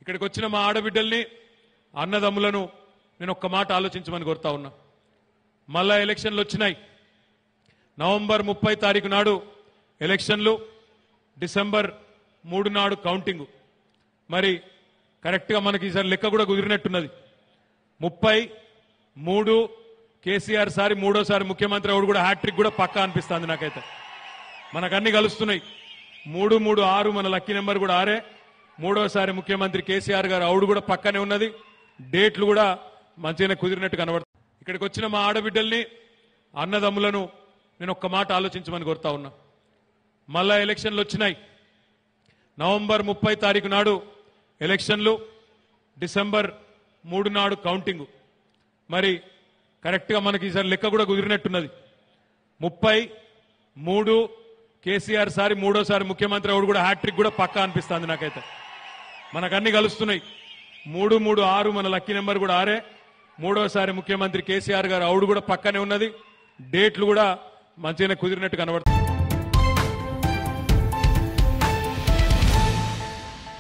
ఇక్కడికి వచ్చిన మా ఆడబిడ్డల్ని అన్నదమ్ములను నేను ఒక్క మాట ఆలోచించమని కోరుతా ఉన్నా. మళ్ళా ఎలక్షన్లు వచ్చినాయి. నవంబర్ 30 తారీఖు నాడు ఎలక్షన్లు, డిసెంబర్ 3 నాడు కౌంటింగ్. మరి కరెక్ట్గా మనకి ఈసారి లెక్క కూడా కుదిరినట్టున్నది. 33 కేసీఆర్ సారి మూడోసారి ముఖ్యమంత్రి అవుడు కూడా హ్యాట్రిక్ కూడా పక్కా అనిపిస్తుంది నాకైతే. మనకన్నీ కలుస్తున్నాయి. 3, 3, 6 మన లక్కీ నెంబర్ కూడా 6. మూడోసారి ముఖ్యమంత్రి కేసీఆర్ గారు అవుడు కూడా పక్కనే ఉన్నది. డేట్లు కూడా మంచిగానే కుదిరినట్టు కనబడుతుంది. ఇక్కడికి వచ్చిన మా ఆడబిడ్డల్ని అన్నదమ్ములను నేను ఒక్క మాట ఆలోచించమని కోరుతా ఉన్నా. మళ్ళా ఎలక్షన్లు వచ్చినాయి. నవంబర్ 30 తారీఖు నాడు ఎలక్షన్లు, డిసెంబర్ 3 నాడు కౌంటింగ్. మరి కరెక్ట్గా మనకి ఈసారి లెక్క కూడా కుదిరినట్టున్నది. 33 కేసీఆర్ సారి మూడోసారి ముఖ్యమంత్రి అవుడు కూడా హ్యాట్రిక్ కూడా పక్కా అనిపిస్తుంది నాకైతే. మనకన్నీ కలుస్తున్నాయి. 3, 3, 6 మన లక్కీ నెంబర్ కూడా 6. మూడోసారి ముఖ్యమంత్రి కేసీఆర్ గారు అవుడు కూడా పక్కనే ఉన్నది. డేట్లు కూడా మంచిగానే కుదిరినట్టు కనబడుతుంది.